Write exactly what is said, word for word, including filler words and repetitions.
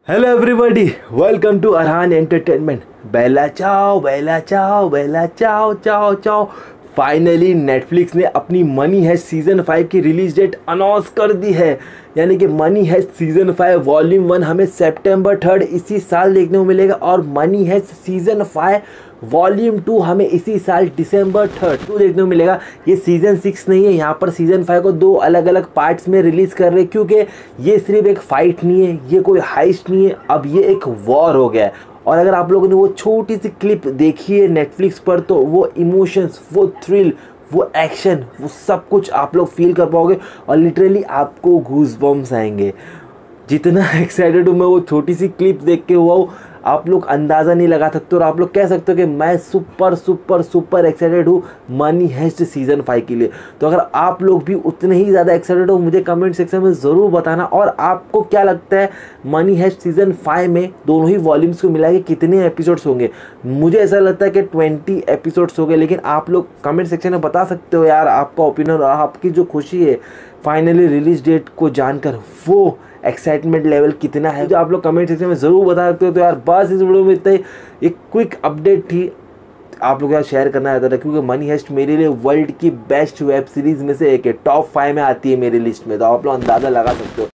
Hello everybody, welcome to Arhaan entertainment. Bella ciao bella ciao bella चाओ चाओ चाओ। Finally Netflix ने अपनी मनी हेस्ट सीज़न फाइव की रिलीज डेट अनाउंस कर दी है। यानी कि Money Heist season five volume one हमें सितंबर थर्ड इसी साल देखने को मिलेगा और Money Heist season five volume two हमें इसी साल दिसंबर थर्ड को देखने को मिलेगा। ये सीज़न सिक्स नहीं है, यहाँ पर सीज़न फाइव को दो अलग अलग पार्ट्स में रिलीज़ कर रहे हैं क्योंकि ये सिर्फ एक फाइट नहीं है, ये कोई हाइस्ट नहीं है, अब ये एक वॉर हो गया है। और अगर आप लोगों ने वो छोटी सी क्लिप देखी है नेटफ्लिक्स पर तो वो इमोशंस, वो थ्रिल, वो एक्शन, वो सब कुछ आप लोग फील कर पाओगे और लिटरली आपको गूज बम्स आएंगे। जितना एक्साइटेड हूँ मैं वो छोटी सी क्लिप देख के हुआ हूँ, आप लोग अंदाज़ा नहीं लगा सकते और आप लोग कह सकते हो कि मैं सुपर सुपर सुपर एक्साइटेड हूँ मनी हेस्ट सीज़न फाइव के लिए। तो अगर आप लोग भी उतने ही ज़्यादा एक्साइटेड हो मुझे कमेंट सेक्शन में ज़रूर बताना। और आपको क्या लगता है मनी हेस्ट सीज़न फाइव में दोनों ही वॉल्यूम्स को मिला के कितने एपिसोड्स होंगे? मुझे ऐसा लगता है कि ट्वेंटी एपिसोड्स हो गए, लेकिन आप लोग कमेंट सेक्शन में बता सकते हो यार आपका ओपिनियन और आपकी जो खुशी है फाइनली रिलीज डेट को जानकर, वो एक्साइटमेंट लेवल कितना है जो आप लोग कमेंट सेक्शन में ज़रूर बता सकते हो। तो यार बस इस वीडियो में इतना ही, एक क्विक अपडेट थी आप लोग यार शेयर करना चाहता था क्योंकि मनी हेस्ट मेरे लिए वर्ल्ड की बेस्ट वेब सीरीज़ में से एक है, टॉप फाइव में आती है मेरी लिस्ट में, तो आप लोग अंदाज़ा लगा सकते हो।